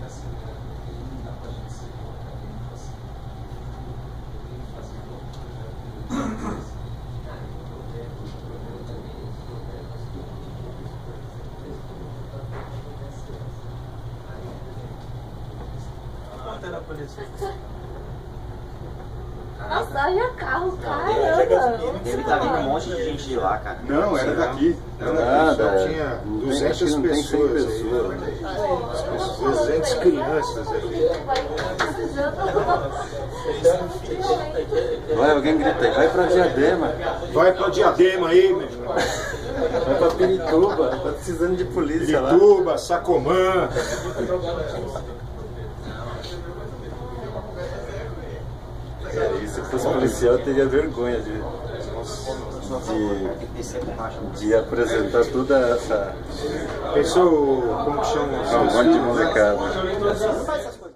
Nossa, olha o carro, caramba. Deve estar vindo um monte de gente de lá, cara. Não, era daqui. Só tinha 200 pessoas. 200 crianças aqui. Vai, alguém grita aí, vai pra Diadema. Vai pra Diadema aí, meu irmão. Vai pra Pirituba, tá precisando de polícia lá. Pirituba, Sacomã. E se fosse policial, eu teria vergonha de apresentar toda essa... Pensou como que chama? Um monte de molecada.